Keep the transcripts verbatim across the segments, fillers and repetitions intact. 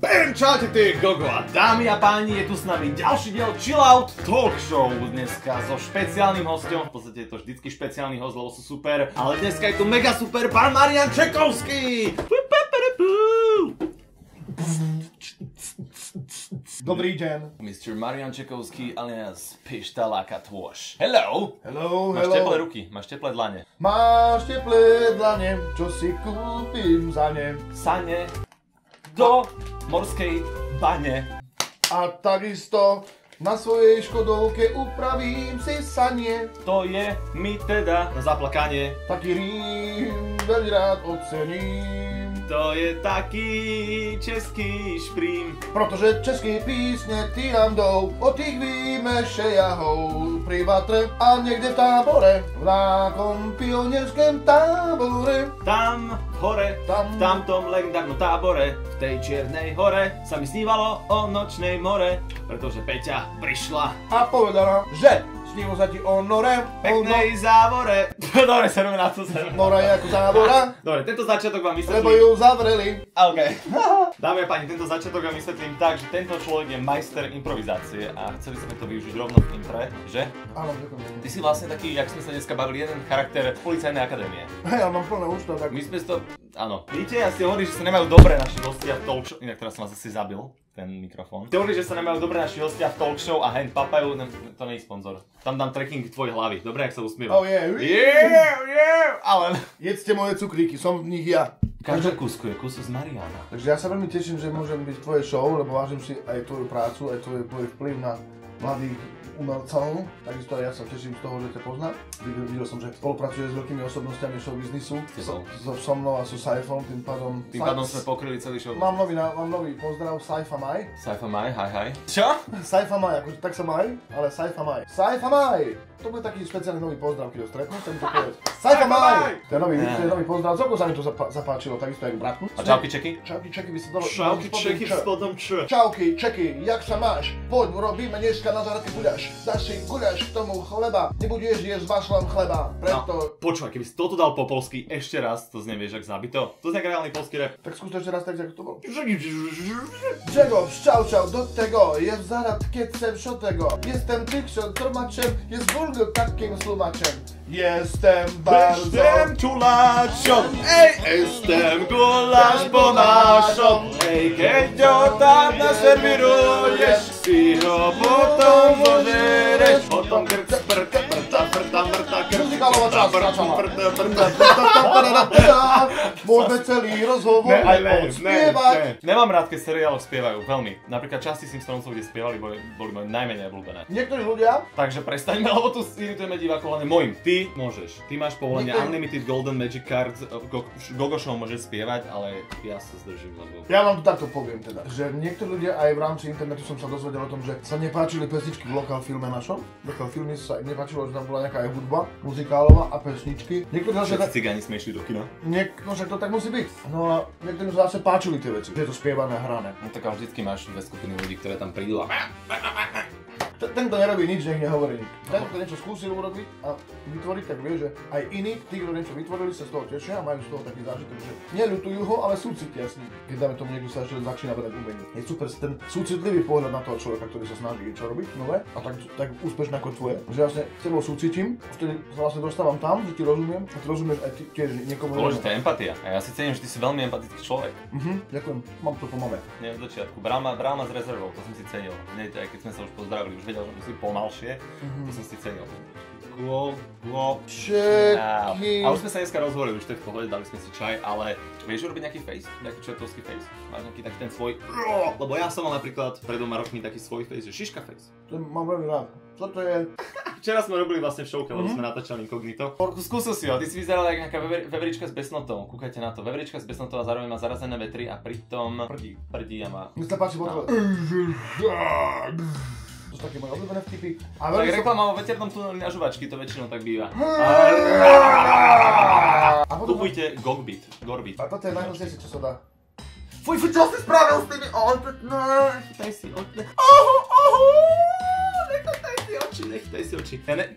Bam, čaute, to je Gogo a dámy a páni, je tu s nami ďalší diel Chill Out Talk Show dneska so špeciálnym hosťom, v podstate je to vždycky špeciálny host, lebo sú super, ale dneska je tu mega super pán Marian Čekovský! Dobrý deň. mister Marian Čekovský alias Pištaláka Tôž. Hello! Hello, Máš hello. teplé ruky, máš teplé dlane. Máš teplé dlane, čo si kúpim za ne. Sane do morskej bane. A takisto na svojej škodovke upravím si sanie. To je mi teda na zaplakanie. Taký rím veľmi rád ocením. To je taký český šprím. Pretože české písne ty nám jdou o tých výmešejahov pri vatre a niekde v tábore, v nákom pionierském tábore. Tam hore, Tam. v tamtom legendárnom tábore, v tej čiernej hore sa mi snívalo o nočnej more, pretože Peťa prišla A povedala, že snívalo sa ti o nore, o peknej závore. Dobre, serujeme na to, serujeme. no, nora je ako závora, Dobre, tento začiatok vám lebo vysvetlím. ju zavreli. OK. Dámy a páni, tento začiatok vám vysvetlím tak, že tento človek je majster improvizácie a chceli sme to využiť rovno v impre, že? Áno, ďakujem. Ty si vlastne taký, jak sme sa dneska bavili, jeden charakter Policajnej akadémie. Hej, ja mám plné ústa, tak... My sme si to... Áno. Víte, ja si hovorím, že sa nemajú dobre naši hostia v talk show... Inak teraz som vás asi zabil, ten mikrofón. Ty hovoríš, že sa nemajú dobre naši hostia v talk show a hen papajú, ne, to nie je sponzor. Tam dám tracking tvojej hlavy, dobre, jak sa usmieva. Oh yeah, Yeah, yeah, ale... jedzte moje cukríky, som v nich ja. Každá kúsku je kus z Mariana. Takže ja sa veľmi teším, že môžem byť v tvojej show, lebo vážim si aj tvoju prácu, aj tvoj, tvoj vplyv na mladých umelcov. Takisto aj ja sa teším z toho, že ťa poznám. Videl, videl som, že spolupracuješ s veľkými osobnostiami showbiznisu. So, so, so mnou a so Saifom, tým pádom... Tým pádom sme pokryli celý show. Mám nový, mám nový pozdrav, Saifa Maj. Saifa Maj, hi hi. Čo? Saifa Maj, akože tak sa maj, ale Saifa Maj. Saifa Maj! To bude taký špeciálny nový pozdrav, keď ho stretnú, chcem to povedať. Saifa Maj! To je nový, to je nový pozdrav, celkom sa mi to zapá, zapáčilo, takisto jak bratku. A čauky čeky? Čauky čeky by sa dalo... Čauky čeky Č. spodom č. Čauky čeky, jak sa máš? Poď, robíme dneska na zárodky guľaš. Dáš si guľaš k tomu chleba, nebudeš jesť s maslom chleba, preto... No, počúvaj, keby si toto dal po polsky ešte raz, to znie vieš, jak zabito. To znie jak reálny polský rap. Tak skús to ešte raz tak, ako to bolo. Czego? Szczał, czał, do tego, jest zaraz kiecem szotego. Jestem tykszą, tłumaczem, jest bulgo takim tłumaczem. Jestem bardzo... Jestem czulaczą, ej, jestem gulasz po naszą. Ej, kiedy tam naserwirujesz, si ho potom zożereš. Potom grc, prka, prta, prta, prta, Muzykálová časť začala. Môžeme celý rozhovor Ne, aj ne, ne, odspievať. ne. Nemám rád, keď seriáloch spievajú, veľmi. Napríklad časti Simpsonovcov, kde spievali, boli, boli moje najmenej obľúbené. Niektorí ľudia, Takže prestaňme, lebo tu iritujeme divákov, hlavne môjim. Ty môžeš, ty máš povolenie Niektorí- Unlimited Golden Magic Cards, Go, Gogo Show môžeš spievať, ale ja sa zdržím, lebo... ja vám to takto poviem teda, že niektorí ľudia aj v rámci internetu som sa dozvedel o tom, že sa nepáčili pesničky v lokál filme našom. V lokál filme sa im nepáčilo, že tam bola nejaká aj hudba, muzikálová a pesničky. Niektorí zase... Všetci cigáni sme išli do kina. Niek- no však to tak musí byť. No a niektorým sa zase páčili tie veci, že je to spievané a hrané. No tak ale vždycky máš dve skupiny ľudí, ktoré tam prídu a... T- Tento nerobí nič, nech nehovorí nič. Ten, kto niečo skúsil urobiť a vytvoriť, tak vie, že aj iní, tí, kto niečo vytvorili, sa z toho tešia a majú z toho taký zážitok, že neľutujú ho, ale súcitia s ním. Keď dáme tomu niekto sa ešte začína vedať umenie. Je super ten súcitlivý pohľad na toho človeka, ktorý sa snaží čo robiť nové a tak, tak úspešné ako tvoje. Že vlastne s tebou súcitím, vtedy sa vlastne dostávam tam, že ti rozumiem a ty rozumieš aj ty, tiež niekomu. Dôležitá je empatia. A ja si cením, že ty si veľmi empatický človek. Mhm, ďakujem, mám to po mame. Nie od začiatku. Bral ma, bral ma s rezervou, to som si cenil. Hneď, aj keď sme sa už pozdravili, už vedel, že musí pomalšie, Mhm. to som si cenil. Go, go. Čeky. A už sme sa dneska rozhovorili, už to je v pohode, dali sme si čaj, ale vieš urobiť nejaký face? Nejaký čertovský face? Máš nejaký taký ten svoj... Lebo ja som mal napríklad pred dvoma rokmi taký svoj face, že šiška face. To mám veľmi rád. Čo to je? Včera sme robili vlastne v showke, lebo sme natáčali inkognito. Skúsil si ho, ty si vyzeral ako nejaká vever, veverička s besnotou. Kúkajte na to, veverička s besnotou a zároveň má zarazené vetry a pritom prdí, prdí a má... Mne sa páči potom. To sú také moje obľúbené vtipy. A Tak veľmi som... reklama o veternom tuneli na žuvačky, to väčšinou tak býva. A potom... Kupujte Gogbit, Gorbit. A toto je najhnusnejšie, čo sa dá. Fuj, fuj, čo si spravil s tými očmi? Nechytaj si oči. Oho, oho! Nechytaj si oči, nechytaj si oči. Ja ne,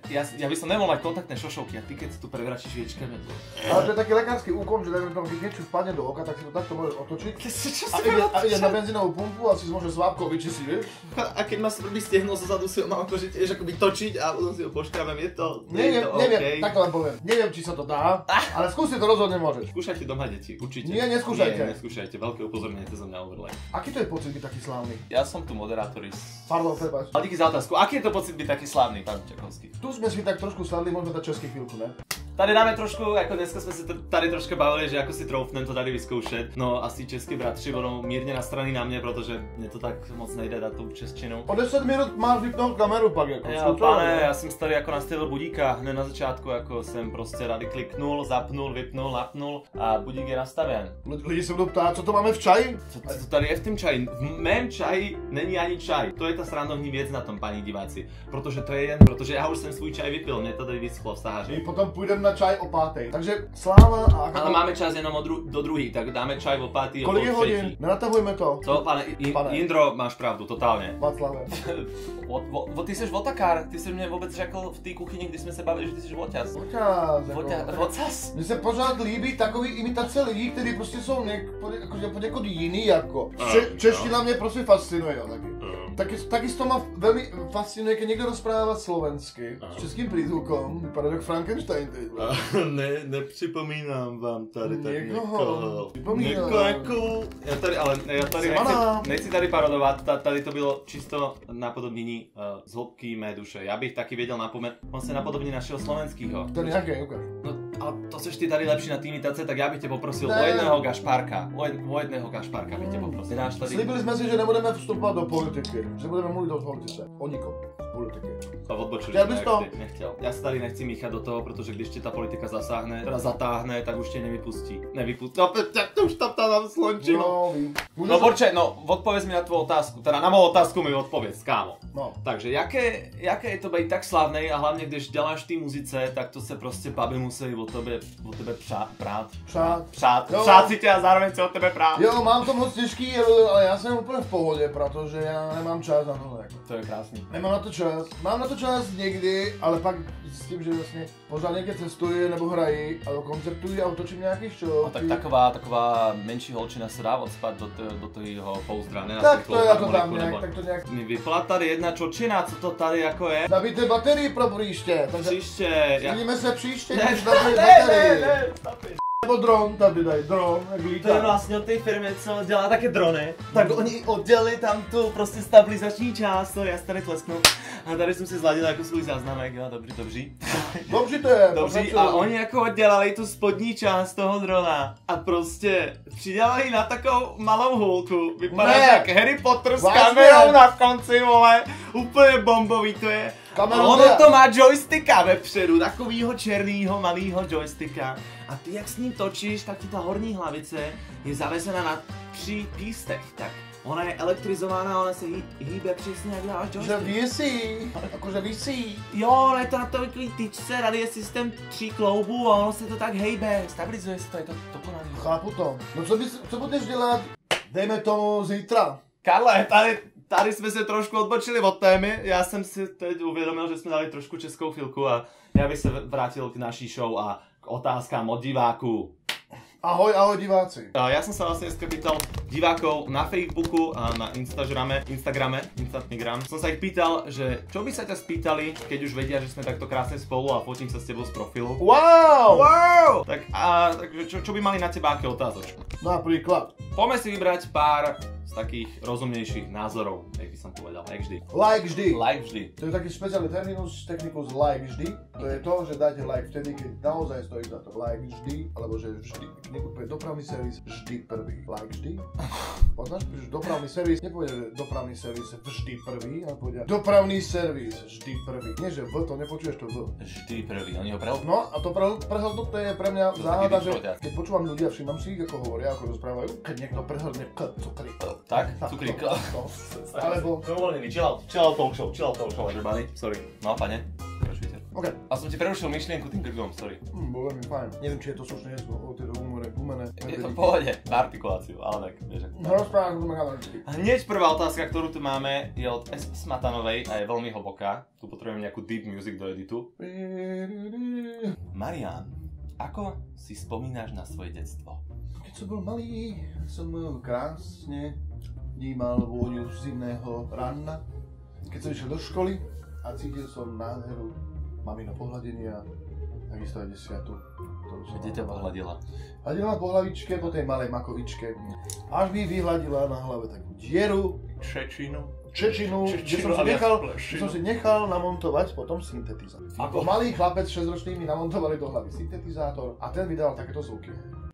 ja, ja by som nemohol mať kontaktné šošovky a ty keď si tu prevračíš viečkami. Ale to je taký lekársky úkon, že dajme tomu, keď niečo spadne do oka, tak si to takto môžeš otočiť. Čo A ide, a ide na benzínovú pumpu a si môže svábkou vyčistiť, vieš? A keď ma svrbí stehno zozadu, si ho mám akože tiež akoby točiť a potom si ho poškrábem, je to, Neviem, je to neviem, OK. takto vám poviem. Neviem, či sa to dá, ale skúsiť to rozhodne môžeš. Skúšajte doma, deti, určite. Nie, neskúšajte. Nie, neskúšajte, veľké upozornenie to zo mňa overlay. Aký to je pocit byť taký slávny? Ja som tu moderátor. Pardon, prepáč. Ale díky za otázku. Aký je to pocit byť taký slávny, pán Čakovský? Tu sme si tak trošku sadli, môžeme dať český chvíľku, ne? Tady dáme trošku, jako dneska jsme se tady trošku bavili, že jako si troufnem to tady vyzkoušet. No asi český bratři budou mírně nastraný na mě, protože mě to tak moc nejde dát tu češtinu. O deset minut máš vypnout kameru pak jako. Jo, pane, já jsem si tady jako nastavil budíka, hned na začátku jako jsem prostě tady kliknul, zapnul, vypnul, napnul a budík je nastaven. Lidi se budou ptát, co to máme v čaji? Co, co to tady je v tom čaji? V mém čaji není ani čaj. To je ta srandovní věc na tom, paní diváci. Protože to je jen, protože já už jsem svůj čaj vypil, mě to tady vyschlo v sahaři. My potom půjdeme na čaj o pátej. Takže sláva a... Ale máme čas jenom dru do druhý, tak dáme čaj o pátý. Kolik je hodin? Nenatahujme to. Co, pane, in, pane. Jindro, máš pravdu, totálně. Václave. o, o, o, ty jsi votakár, ty jsi mě vůbec řekl v té kuchyni, když jsme se bavili, že ty jsi voťaz. Voťaz. Voťaz. Vocas. Mně se pořád líbí takový imitace lidí, kteří prostě jsou něk, jako, poněkud jiný jako. Če, čeština mě prostě fascinuje, jo, taky. Taky, taky to má velmi fascinuje, když někdo rozprává slovensky s českým prízvukom, vypadá jak Frankenstein teď. Ne, nepřipomínám vám tady tak někoho. někoho. Připomínám. Někoho. Já tady, ale já tady nechci, nechci tady parodovat, tady to bylo čisto napodobnění uh, z hloubky mé duše. Já bych taky věděl napomenut, on se napodobní našeho slovenského. Ten nějaký, ukáž. No, ale to seš ty tady lepší na té imitace, tak já bych tě poprosil Ne. o jedného gašpárka. O, jed, o jedného gašpárka bych tě poprosil. Dáš tady... Slíbili jsme si, že nebudeme vstupovat do politiky, že budeme mluvit o politice, o nikom z politiky. To odbočili, Chtěl bys jak to? ty, nechtěl. Já se tady nechci míchat do toho, protože když tě ta politika zasáhne, teda zatáhne, tak už tě nevypustí. Nevypustí. No, to už tam tam slončilo. No, vím. No Borče, no odpověz mi na tvou otázku, teda na mou otázku mi odpověz, kámo. No. Takže jaké, jaké je to být tak slavný a hlavně když děláš v té muzice, tak to se prostě baby musí o tebe, o tebe přát, prát. Přát. Přát, Jo. přát si tě a zároveň se o tebe prát. Jo, mám to moc těžký, ale já jsem úplně v pohodě, protože já nemám čas na to. Jako. To je krásný. Nemám na to čas. Mám na to čas někdy, ale pak zjistím, že vlastně pořád někde cestuji nebo hrají, ale koncertuji a otočím nějaký show. No, tak taková, taková menší holčina se dá odspat do, do toho pouzdra, ne? Na Tak tu to je jako harmoniku, tam nějak, nebo- tak to nějak. Mi vypla tady jedna čočina, co to tady jako je? Nabíte baterii pro příště, takže Příště, já... vidíme se příště, Ne, když ne, nabíte ne, baterii. ne, stop it. Nebo dron, tady daj, dron, jak To je lítá. vlastně od té firmy, co dělá také drony, tak oni oddělili tam tu prostě stabilizační část, to já si tady tlesknu. A tady jsem si zladil jako svůj záznamek, jo, dobří, dobří. Dobře to je, Dobří, pokračuj. a oni jako oddělali tu spodní část toho drona a prostě přidělali na takovou malou hulku, vypadá Ne. jak Harry Potter s Vážně? kamerou na konci, vole, úplně bombový to je. A Kamerou ono ne. to má joysticka vepředu, takovýho černýho malýho joysticka. A ty jak s ním točíš, tak ti ta horní hlavice je zavezena na tři pístech, tak ona je elektrizovaná, ona se hý, hýbe přesně jak dáváš Že joystick. visí, jakože visí. Jo, ale je to na takový tyčce, tady je systém tří kloubů a ono se to tak hejbe, stabilizuje se to, je to dokonalý. Chápu to. No co, bys, co budeš dělat, dejme tomu zítra? Karle, tady, tady jsme se trošku odbočili od témy, já jsem si teď uvědomil, že jsme dali trošku českou chvilku a já bych se vrátil k naší show a k otázkám od diváků. Ahoj, ahoj diváci. A já jsem se vlastně dneska pýtal divákov na Facebooku a na Instagrame, Instagrame, Instagram. Som sa ich pýtal, že čo by sa ťa spýtali, keď už vedia, že sme takto krásne spolu a fotím sa s tebou z profilu. Wow! Wow! Tak a takže čo, čo by mali na teba, aké otázočky? Napríklad. Poďme si vybrať pár z takých rozumnejších názorov, jak by som povedal, jak vždy. Like vždy. Like vždy. To je taký špeciálny terminus, technikus like vždy. To je to, že dáte like vtedy, keď naozaj stojí za to. Like vždy, alebo že vždy. Niekto povie dopravný servis vždy prvý. Like vždy. Poznáš, že dopravný servis nepovede, že dopravný servis vždy prvý, ale povedia dopravný servis vždy prvý. Nie, že v, to nepočuješ to v. Vždy prvý, oni ho prehodnú. No a to prehltnuté je pre mňa To záhada, taký že vyšroťák. keď počúvam ľudia, všímam si ich, ako hovoria, ako rozprávajú, keď niekto prehltne k cukry. Tak, cukrík. No, no. Alebo... Dovolený, chill out, chill out talk show, chill out talk show, everybody. Sorry. No, pane, pokračujte. OK. A som ti prerušil myšlienku tým grgom, sorry. Hm, bolo mi fajn. Neviem, či je to slušné jeslo o tejto humore. zhumené. Je to v pohode, na artikuláciu, ale tak, vieš. No rozprávam, že to má kamerky. Hneď prvá otázka, ktorú tu máme, je od S. Smatanovej a je veľmi hlboká. Tu potrebujem nejakú deep music do editu. Marián, ako si spomínaš na svoje detstvo? Keď som bol malý, som krásne vnímal vôňu zimného rána. Keď som išiel do školy a cítil som nádheru mamino pohľadenia, takisto aj desiatu. Kde ťa pohľadila? Hladila ma po hlavičke, po tej malej makovičke. Až mi vyhladila na hlave takú dieru. Čečinu. Čečinu, kde som si, nechal, som si nechal namontovať potom syntetizátor. Ako malý chlapec šesťročný mi namontovali do hlavy syntetizátor a ten vydával takéto zvuky.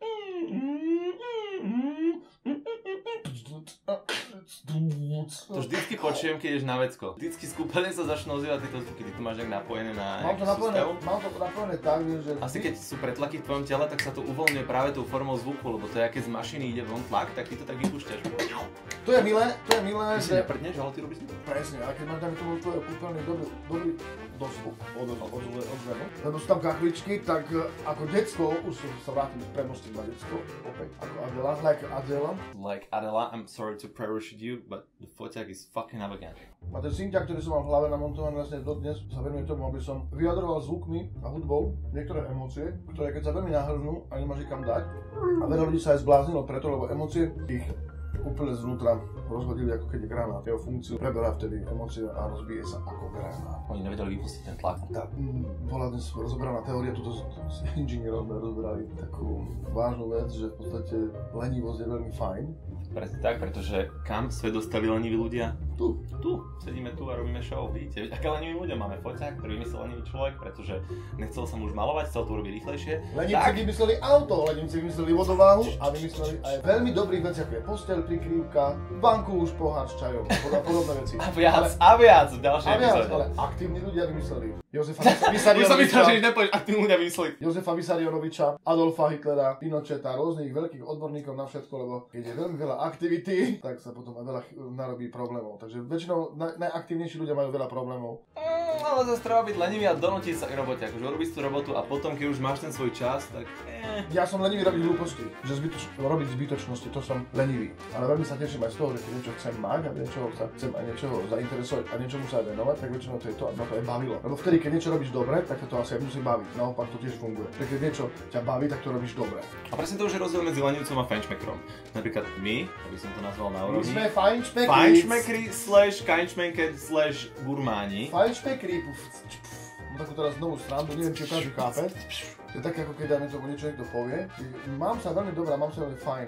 To vždycky počujem, keď ideš na vecko. Vždycky skúpane sa začnú ozývať tieto zvuky. Ty to máš nejak napojené na mám to napojené, mám to napojené tak, že... Asi keď sú pretlaky v tvojom tele, tak sa to uvoľňuje práve tou formou zvuku, lebo to je, keď z mašiny ide von tlak, tak ty to tak vypúšťaš. To je milé, to je milé, ty že... si neprdneš, ale ty robíš to. Presne, a keď máš tam tomu tvoj kúpeľný dobrý, dobrý dospu od zemu, lebo sú tam kachličky, tak ako decko, už sa vrátim z premostím na decko, opäť, ako Adela, like Adela. Like Adela, I'm sorry to prerush you, but the foťák is fucking up again. A ten synťak, ktorý som mal v hlave namontovaný vlastne dodnes, sa venujem tomu, aby som vyjadroval zvukmi a hudbou niektoré emócie, ktoré keď sa veľmi nahrnú a nemáš kam dať. A veľa ľudí sa aj zbláznilo preto, lebo emócie ich úplne zvnútra rozhodili ako keď je granát. Jeho funkciu preberá vtedy emócie a rozbije sa ako granát. Oni nevedeli vypustiť ten tlak. Tá, bola dnes rozoberaná teória, tuto s inžinierov sme rozberali takú vážnu vec, že v podstate lenivosť je veľmi fajn. Presne tak, pretože kam svet dostali leniví ľudia? Tu. Tu. Sedíme tu a robíme show, vidíte? Aké leniví ľudia máme? Foťák, ktorý vymyslel lenivý človek, pretože nechcel sa mu už malovať, chcel to urobiť rýchlejšie. Lenivci vymysleli auto, lenivci vymysleli vodováhu a vymysleli aj veľmi dobrých veci, ako je posteľ, prikrývka, vankúš, pohár s čajom a podobné veci. A viac, ale, a viac v ďalšej epizóde. Ale aktívni ľudia vymysleli Jozefa Vysarionoviča, Jozefa Vysarionoviča, Adolfa Hitlera, Pinocheta, rôznych veľkých odborníkov na všetko, lebo keď je veľmi veľa aktivity, tak sa potom aj veľa narobí problémov. Takže väčšinou naj, najaktívnejší ľudia majú veľa problémov. Mm, ale zase treba byť lenivý a donútiť sa k robote, akože urobíš tú robotu a potom, keď už máš ten svoj čas, tak eh. Ja som lenivý robiť hlúposti, že zbytoč, robiť zbytočnosti, to som lenivý. Ale veľmi sa teším aj z toho, že keď niečo chcem mať a niečoho sa chcem aj niečoho zainteresovať a niečomu sa aj venovať, tak väčšinou to je to, aby ma to aj bavilo. Lebo vtedy, keď niečo robíš dobre, tak to asi aj musí baviť. Naopak to tiež funguje. Tak keď niečo ťa baví, tak to robíš dobre. A presne to už je rozdiel medzi lenivcom a fajnšmekrom. Napríklad my, aby som to nazval na úrovni. My sme fajnšmekri. Fajnšmekri slash kajnšmenker slash gurmáni. Fajnšmekri. No takú teraz novú srandu, neviem, či každý chápe. To je také, ako keď dáme tomu niečo niekto povie. Mám sa veľmi dobrá, mám sa veľmi fajn.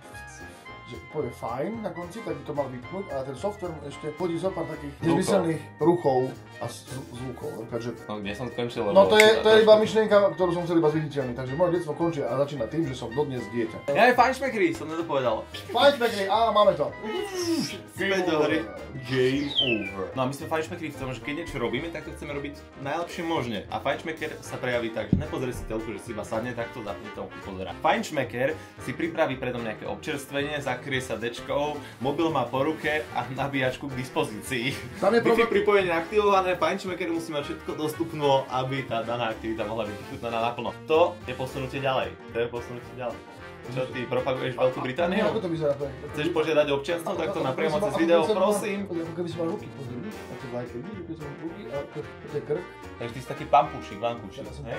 Že povie fajn na konci, tak by to mal vypnúť, ale ten software ešte hodí zo pár takých nezmyselných ruchov a zvukov. Takže... No kde som skončil? No to je, to je iba myšlienka, ktorú som chcel iba zviditeľniť, takže moje detstvo končí a začína tým, že som dodnes dieťa. Ja aj fajnšmekri, som nedopovedal. Fajnšmekri, á, máme to. Game over. Game over. No a my sme fajnšmekri v tom, že keď niečo robíme, tak to chceme robiť najlepšie možne. A fajnšmeker sa prejaví tak, že nepozrie si telku, že si iba sadne, takto zapne telku, pozerá. Fajnšmeker si pripraví predom nejaké občerstvenie, zakrie sa dečkou, mobil má po ruke a nabíjačku k dispozícii. Tam je Wi-Fi pripojenie aktivované, fajnšmeker musí mať všetko dostupno, aby tá daná aktivita mohla byť vychutnaná naplno. To je posunutie ďalej. To je posunutie ďalej. Čo ty propaguješ Veľkú Britániu? Ako to vyzerá? Chceš požiadať občianstvo, tak to napriamo cez video, prosím. Ako keby si mal ruky, pozri, ako vlajky, vidíš, ako som mal ruky a to je krk. Takže ty si taký pampúšik, vankúšik, hej?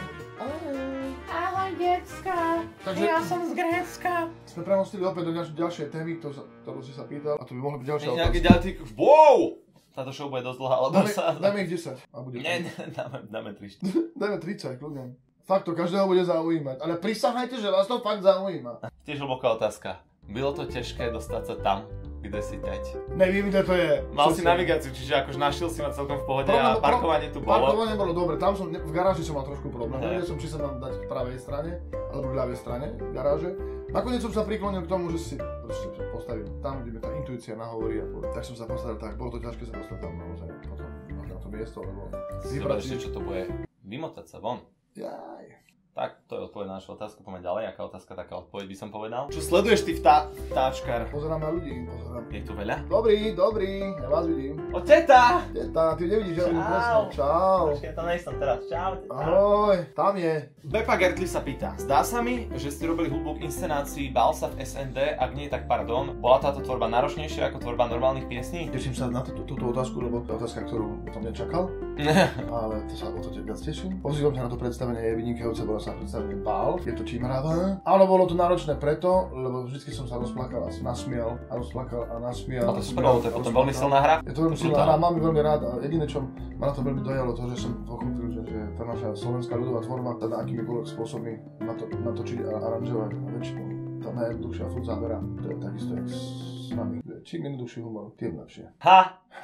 Ahoj, decka, ja som z Grécka. Sme premostili opäť do ďalšej témy, ktorú si sa pýtal, a to by mohla byť ďalšia otázka. Nejaký ďalší... Wow! Táto show bude dosť dlhá, lebo sa... Dajme ich desať a bude... Nie, dáme, dáme tri. Dajme tridsať, kľudne. Fakt to každého bude zaujímať, ale prisahajte, že vás to fakt zaujíma. Tiež hlboká otázka. Bylo to ťažké dostať sa tam, kde si teď? Neviem, kde to je. Mal si navigáciu, čiže akože našiel si ma celkom v pohode a parkovanie tu bolo. Parkovanie bolo dobre, tam som, v garáži som mal trošku problém. Nevedel som, či sa mám dať v pravej strane, alebo v ľavej strane garáže. Nakoniec som sa priklonil k tomu, že si proste postavím tam, kde mi tá intuícia nahovorí a tak som sa postavil tak. Bolo to ťažké sa dostať tam naozaj potom na to miesto, lebo... Si zober ešte, čo to bude. Vymotať sa von. Jaj. Tak, to je odpoveď na našu otázku, poďme ďalej, aká otázka, taká odpoveď by som povedal. Čo sleduješ ty vtá... vtáčkar? Pozerám na ľudí, pozerám. Je tu veľa? Dobrý, dobrý, ja vás vidím. O, teta! Teta, ty nevidíš, ja vidím Čau. presne. Čau. Počkej, ja tam nejsem teraz, čau. Teta. Ahoj, tam je. Bepa Gertli sa pýta, zdá sa mi, že ste robili hudbu k inscenácii Balsa v es en dé, ak nie, tak pardon, bola táto tvorba náročnejšia ako tvorba normálnych piesní? Teším sa na túto, túto otázku, lebo to je otázka, ktorú som nečakal, ale to sa o to viac teším. Pozývam ťa na to predstavenie, je vynikajúce, bolo sa predstavenie Bál, je to čím hráva. Áno, bolo to náročné preto, lebo vždycky som sa rozplakal a nasmial a rozplakal a nasmial. No to super, to je potom veľmi silná hra. Je to veľmi silná hra, mám ju veľmi rád a jediné, čo ma na to veľmi dojalo, to, že som pochopil, že, že tá naša slovenská ľudová tvorba sa dá akýmikoľvek spôsobmi natočiť a aranžovať a väčšinou tá najjednoduchšia furt zábera, to je takisto jak s nami. Čím jednoduchší humor, tým lepšie. Ha!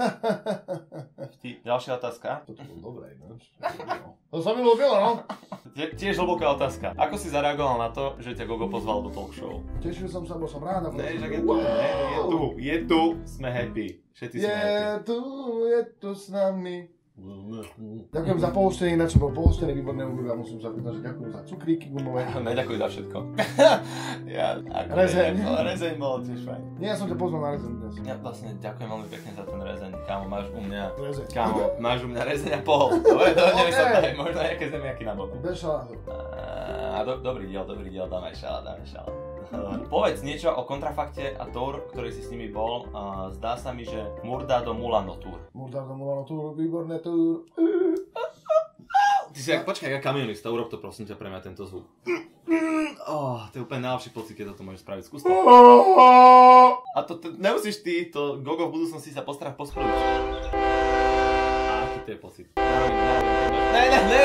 Ďalšia otázka. Toto bolo dobré, no. To sa mi ľúbilo, no. Tie, tiež hlboká otázka. Ako si zareagoval na to, že ťa Gogo pozval do talk show? Tešil som sa, bol som rád. Ne, že je tu, ne, je tu, je tu, sme happy. Všetci sme happy. Je tu, je tu s nami. Ďakujem za pohostenie, ináč bol pohostený výborné obľúba, musím sa priznať, že ďakujem za cukríky gumové. Ne, ďakujem za všetko. ja, ako rezeň. Ne, ale rezeň bolo tiež fajn. Nie, ja som ťa pozval na rezeň dnes. Ja vlastne ďakujem veľmi pekne za ten rezeň. Kámo, máš u mňa, Rezeň. kámo, máš u mňa rezeň a pol. Dobre, to okay. Sa daj, možno nejaké zemiaky na boku. Bez šalátu. A do, dobrý diel, dobrý diel, dáme šalát, dáme šalát. Povedz niečo o Kontrafakte a Tour, ktorý si s nimi bol. Uh, zdá sa mi, že Murda do Mulano Tour. Murda do Mulano Tour, výborné Tour. Ty si jak, počkaj, ja kamionista, urob to prosím ťa pre mňa tento zvuk. Oh, to je úplne najlepší pocit, keď toto môžeš spraviť. Skús to. A to, to nemusíš ty, to Gogo v budúcnosti sa postará pospraviť. A aký to je pocit? Ne, ne, ne!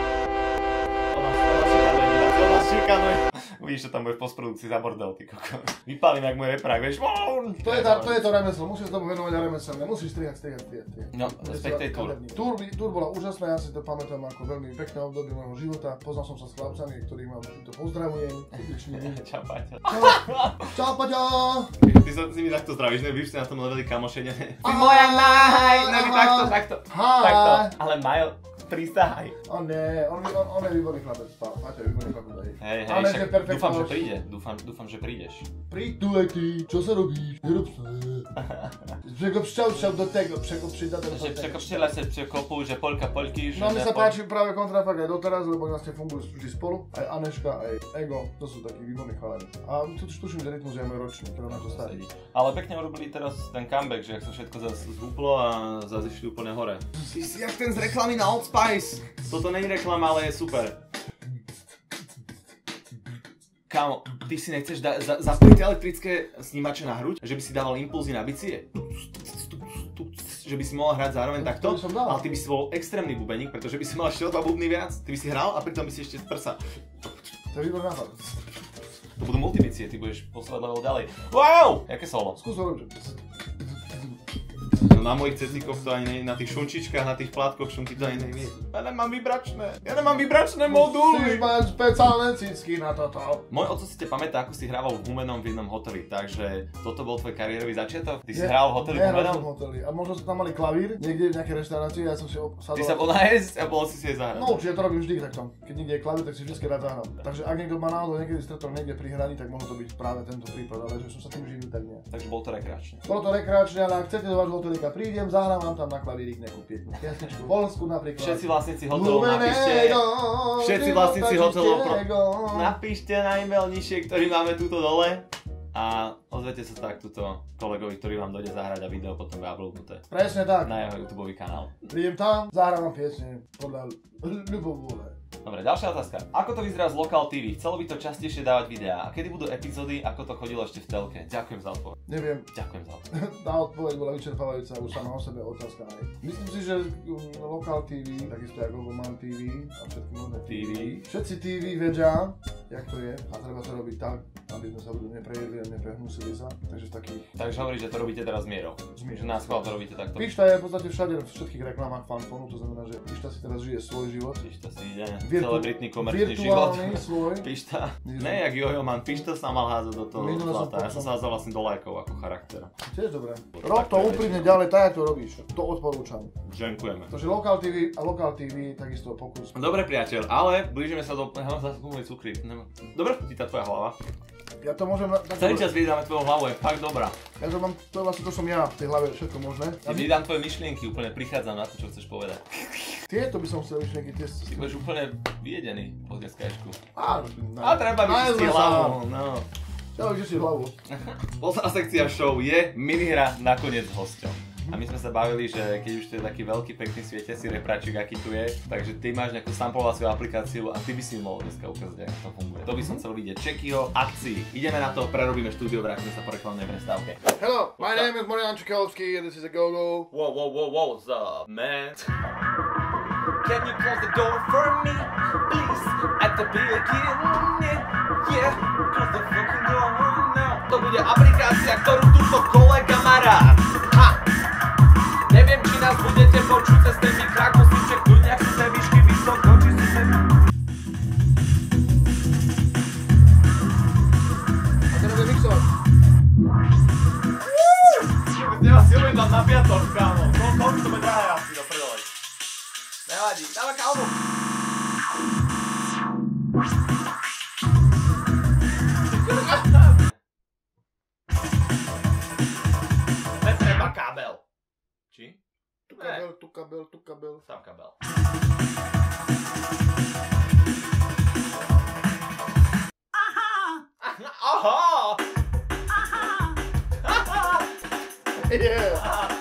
Ona šikanuje. Uvidíš, čo tam bude v postprodukcii za bordel, ty koko. Vypálím jak môj reprák, vieš. To je, tá, to je to remeslo, musíš tomu venovať aj remeselné, musíš strihať, strihať, strihať, strihať. No, respektive Tour. Tour. Tour bola úžasná, ja si to pamätám ako veľmi pekné obdobie môjho života. Poznal som sa s chlapcami, ktorých mám týmto pozdravujem. Čau, Paťo. Čau, Paťo. Ty sa si mi takto zdravíš, ne? Víš, si na tom leveli kamošenia, ne? Ty moja naj! Ne, takto, takto. Takto. Ale Majo, prisahaj. On nie, on, on, on je výborný chlapec, Paťo je výborný chlapec. Hej, hej, však dúfam, že príde, dúfam, dúfam, že prídeš. Príď tu aj ty, čo sa robíš? Nerob sa. Překopšťal sa do tego, překopšťal do tego. Překopšťala sa překopu, že polka polky, že... No mi sa páči práve Kontrafakt aj doteraz, lebo vlastne fungujú vždy spolu. Aj Aneška, aj Ego, to sú takí výborní chalani. A tu tuším, že Rytmus je môj ročný, ktorý na to starí. Ale pekne urobili teraz ten comeback, že ak sa všetko zase zhúplo a zase išli úplne hore. Ty si jak ten z reklamy na Old Spice. Toto není reklama, ale je super. Kámo, ty si nechceš da- za- zapojiť elektrické snímače na hruď? Že by si dával impulzy na bicie? Že by si mohol hrať zároveň takto? Ale ty by si bol extrémny bubeník, pretože by si mal ešte o dva bubny viac. Ty by si hral a pritom by si ešte prsa. To je výborný nápad. To budú multibicie, ty budeš posledať level ďalej. Wow! Jaké solo? Skús to robiť. No na mojich cecíkoch to ani nie, na tých šunčičkách, na tých plátkoch šunky to ani nie. Ja nemám vibračné, ja nemám vibračné moduly. Musíš mať špeciálne cicky na toto. Môj oco si te pamätá, ako si hrával v Humenom v jednom hoteli, takže toto bol tvoj kariérový začiatok? Ty si hral v hoteli v Humenom? v hoteli a možno sa tam mali klavír, niekde v nejakej reštaurácii, ja som si sadol. Ty sa bol najesť a bol si si je zahrať? No určite, ja to robím vždy takto. Keď niekde je klavír, tak si vždy rád zahrám. Takže ak niekto má náhodou niekedy stretol niekde pri hraní, tak mohol to byť práve tento prípad, ale že som sa tým živil, tak nie. Takže bol to rekreačne. Bolo to rekreačne, ale ak chcete do vášho hotelika prídem, zahrám vám tam na klavírik nejakú piesňu. Piesničku Polsku napríklad. Všetci vlastníci hotelov napíšte. Všetci vlastníci hotelov napíšte na e-mail nižšie, ktorý máme túto dole. A ozvete sa tak túto kolegovi, ktorý vám dojde zahrať a video potom bude uploadnuté. Presne tak. Na jeho YouTubeový kanál. Prídem tam, zahrám vám piesne podľa ľubovôle. Dobre, ďalšia otázka. Ako to vyzerá z Lokal té vé? Chcelo by to častejšie dávať videá. A kedy budú epizódy, ako to chodilo ešte v telke? Ďakujem za odpoveď. Neviem. Ďakujem za odpoveď. Tá odpoveď bola vyčerpávajúca už sama o sebe otázka. Aj. Myslím si, že Lokal té vé, takisto ako Goman té vé a všetky možné té vé, všetci té vé vedia, jak to je a treba to robiť tak, aby sme sa neprejedli a neprehnusili. sa, takže v takých... Takže hovoríš, že to robíte teraz s mierou. Že na schvál to robíte takto. Pišta je v podstate všade v všetkých reklamách Fanfonu, to znamená, že Pišta si teraz žije svoj život. Pišta si ide Virtu... celebritný komerčný život. Virtuálny svoj. Pišta, ne jak Jojo man, Pišta sa mal házať do toho zlata. Ja som sa házal vlastne do lajkov ako charakter. Tiež dobré. Rob to úplne ďalej, tak jak to robíš. To odporúčam. Ďakujeme. Takže Lokal té vé a Lokal té vé takisto pokus. Dobre priateľ, ale blížime sa do... Zase môj cukry. Dobre chutí tá tvoja hlava. Ja to môžem... Celý čas vydáme tvoju hlavu, je fakt dobrá. Ja to mám, to vlastne to som ja v tej hlave, všetko možné. Ja vydám tvoje myšlienky, úplne prichádzam na to, čo chceš povedať. Tieto by som chcel myšlienky, tie... Ty budeš úplne vyjedený po dneskačku. Á, A treba vyčistiť hlavu, no. Ja vyčistiť hlavu. Posledná sekcia show je minihra Nakoniec s hosťom. A my sme sa bavili, že keď už to je taký veľký pekný svieťací repračik, aký tu je, takže ty máš nejakú samplovaciu aplikáciu a ty by si mi mohol dneska ukázať, ako to funguje. To by som chcel vidieť. Čekyho akcií. Ideme na to, prerobíme štúdio, vrátime sa po reklamnej prestávke. Hello, my name is Marián Čekalský and this is a go-go. Whoa, whoa, whoa, whoa, what's up, man? Can you close the door for me, please? At the beginning, yeah, close the fucking door now. To bude aplikácia, ktorú túto kolega má rád. Ha! Neviem, či nás budete počuť cez ten mikrák, musím čeknúť, nejak sú tie výšky vysoko, či sú tie... A to bude mixovať. Ja si umiem dať na piatok, kámo. Koľko to bude drahé asi do prdele. Nevadí, dávaj kámo. Netreba kábel. Či? Tu kabel, tu kabel, tu kabel. Sám kabel. Aha! Aha! Yeah.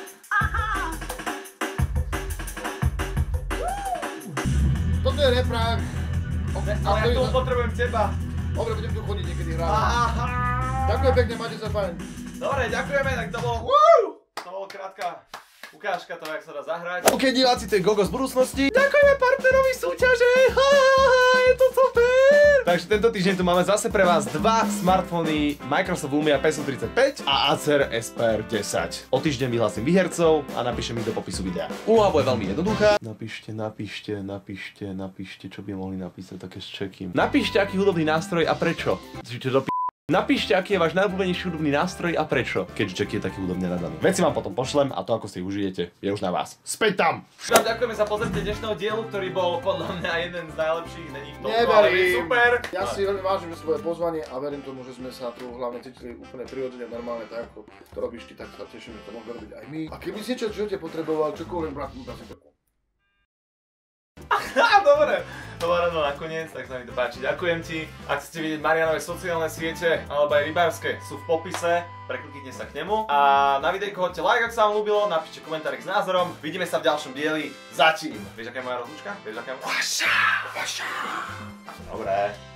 Toto je reprák. Ale ja tu potrebujem teba. Dobre, budem tu chodiť niekedy hrávať. Ďakujem pekne, máte sa fajn. Dobre, ďakujeme, tak to bolo... Woo! To bolo krátka ukážka toho, jak sa dá zahrať. OK, diváci, to je Gogo z budúcnosti. Ďakujeme partnerovi súťaže. Ha, je to super. Takže tento týždeň tu máme zase pre vás dva smartfóny Microsoft Lumia P S O tridsaťpäť a Acer S P R desať. O týždeň vyhlásim výhercov a napíšem ich do popisu videa. Úloha bude veľmi jednoduchá. Napíšte, napíšte, napíšte, napíšte, čo by mohli napísať také s čekým. Napíšte, aký hudobný nástroj a prečo. Čiže do p***. Napíšte, aký je váš najobľúbenejší hudobný nástroj a prečo, keďže Jacky je taký hudobne nadaný. Veci vám potom pošlem a to, ako si ich užijete, je už na vás. Späť tam! Vám ďakujeme za pozrieť dnešného dielu, ktorý bol podľa mňa jeden z najlepších, není v tom, ale je super. Ja si veľmi vážim svoje pozvanie a verím tomu, že sme sa tu hlavne cítili úplne prirodzene, normálne tak, ako to robíš ty, tak sa teším, že to môžeme robiť aj my. A keby si niečo v živote potreboval, čokoľvek, brat, mu dá si takú. Dobre, to bolo ráno nakoniec, tak sa mi to páči. Ďakujem ti. Ak chcete vidieť Mariánove sociálne siete, alebo aj rybárske, sú v popise, prekliknite sa k nemu. A na videjko hoďte like, ak sa vám ľúbilo, napíšte komentárik s názorom. Vidíme sa v ďalšom dieli. Zatím. Vieš, aká je moja rozlúčka? Vieš, aká je moja... Vaša, vaša. Dobre.